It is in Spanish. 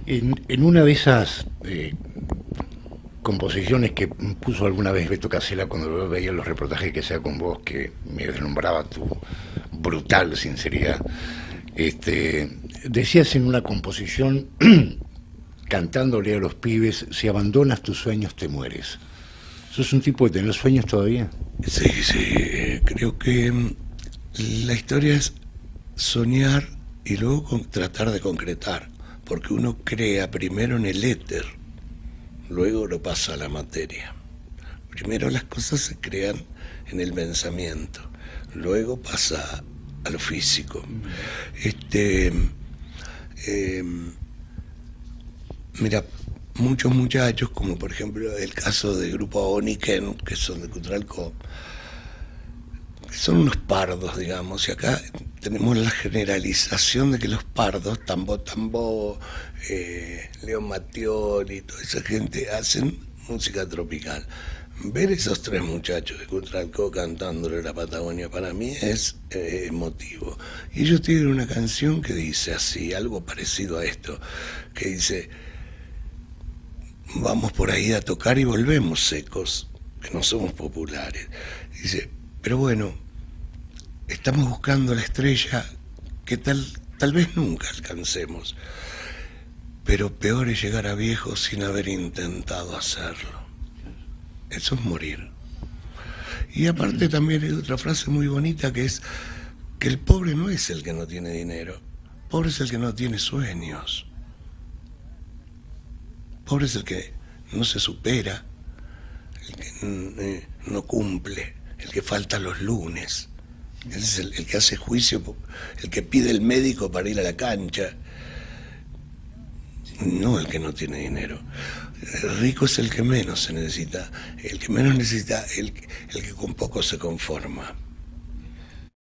En una de esas composiciones que puso alguna vez Beto Casella cuando yo veía los reportajes que sea con vos, que me deslumbraba tu brutal sinceridad, decías en una composición, cantándole a los pibes, si abandonas tus sueños te mueres. ¿Sos un tipo de tener sueños todavía? Sí, sí, creo que la historia es soñar y luego tratar de concretar, porque uno crea primero en el éter, luego lo pasa a la materia. Primero las cosas se crean en el pensamiento, luego pasa a lo físico. Eh, Mira, muchos muchachos, como por ejemplo el caso del grupo Oniken, que son de Cutralcó, que son unos pardos, digamos, y acá tenemos la generalización de que los pardos, Tambo Tambo, León Mattioli, toda esa gente hacen música tropical. Ver esos tres muchachos de Cutralcó cantándole la Patagonia para mí es emotivo. Y ellos tienen una canción que dice así, algo parecido a esto, que dice: vamos por ahí a tocar y volvemos secos, que no somos populares. Dice, pero bueno, estamos buscando la estrella que tal vez nunca alcancemos, pero peor es llegar a viejo sin haber intentado hacerlo. Eso es morir. Y aparte también hay otra frase muy bonita que es que el pobre no es el que no tiene dinero, pobre es el que no tiene sueños. Pobre es el que no se supera, el que no cumple, el que falta los lunes. Ese es el que hace juicio, el que pide el médico para ir a la cancha. No el que no tiene dinero. El rico es el que menos se necesita, el que menos necesita, el que con poco se conforma.